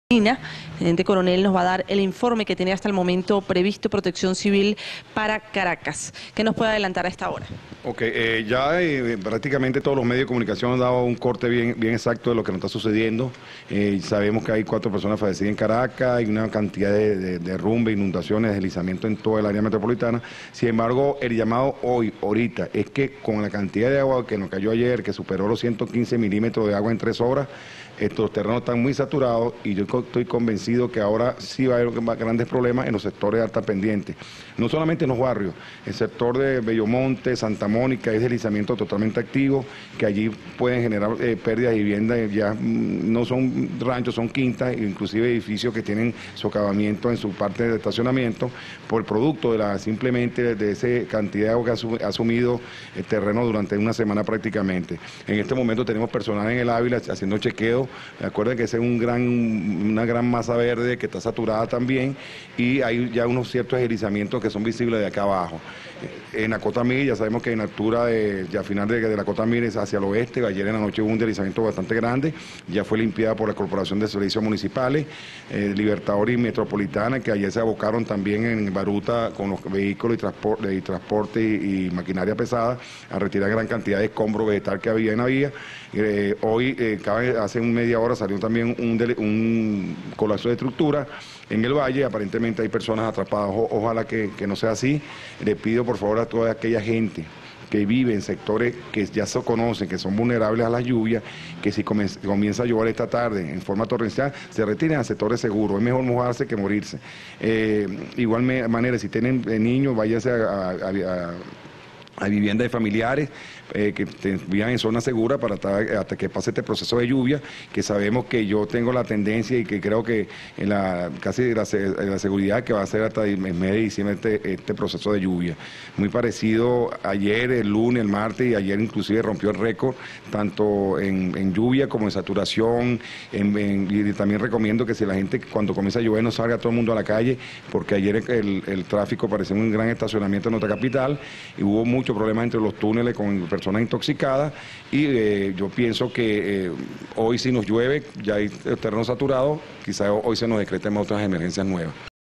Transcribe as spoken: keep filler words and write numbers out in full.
El teniente coronel nos va a dar el informe que tiene hasta el momento previsto Protección Civil para Caracas. ¿Qué nos puede adelantar a esta hora? Ok, eh, ya eh, prácticamente todos los medios de comunicación han dado un corte bien, bien exacto de lo que nos está sucediendo. Eh, sabemos que hay cuatro personas fallecidas en Caracas, hay una cantidad de, de, de derrumbe, inundaciones, deslizamiento en toda el área metropolitana. Sin embargo, el llamado hoy, ahorita, es que con la cantidad de agua que nos cayó ayer, que superó los ciento quince milímetros de agua en tres horas, estos terrenos están muy saturados y yo estoy convencido que ahora sí va a haber grandes problemas en los sectores de alta pendiente. No solamente en los barrios, el sector de Bellomonte, Santa Mónica, es deslizamiento totalmente activo, que allí pueden generar eh, pérdidas de vivienda, ya mm, no son ranchos, son quintas, inclusive edificios que tienen socavamiento en su parte de estacionamiento, por producto de la simplemente de esa cantidad de agua que ha asumido el terreno durante una semana prácticamente. En este momento tenemos personal en el Ávila haciendo chequeo. Recuerden que esa es un gran, una gran masa verde que está saturada también y hay ya unos ciertos deslizamientos que son visibles de acá abajo. En la Cota Mil, ya sabemos que en la altura de, ya final de, de la Cota Mil es hacia el oeste, ayer en la noche hubo un deslizamiento bastante grande, ya fue limpiada por la Corporación de Servicios Municipales, eh, Libertador y Metropolitana, que ayer se abocaron también en Baruta con los vehículos y transporte, y, transporte y, y maquinaria pesada a retirar gran cantidad de escombro vegetal que había en la vía. Eh, hoy, eh, hace un media hora salió también un, un colapso de estructura en el valle, aparentemente hay personas atrapadas, o, ojalá que, que no sea así. Le pido por favor a toda aquella gente que vive en sectores que ya se conocen, que son vulnerables a las lluvias, que si comienza a llover esta tarde en forma torrencial, se retiren a sectores seguros. Es mejor mojarse que morirse. Eh, igual manera, si tienen niños, váyanse a, a, a a viviendas de familiares eh, que vivan en zona segura para hasta, hasta que pase este proceso de lluvia, que sabemos que yo tengo la tendencia y que creo que en la casi la, la seguridad que va a ser hasta el mes de diciembre este, este proceso de lluvia. Muy parecido ayer, el lunes, el martes y ayer inclusive rompió el récord, tanto en, en lluvia como en saturación, en, en, y también recomiendo que si la gente cuando comienza a llover no salga todo el mundo a la calle, porque ayer el, el tráfico parecía un gran estacionamiento en nuestra capital y hubo mucho problemas entre los túneles con personas intoxicadas y eh, yo pienso que eh, hoy si nos llueve, ya hay terreno saturado, quizás hoy se nos decreten otras emergencias nuevas.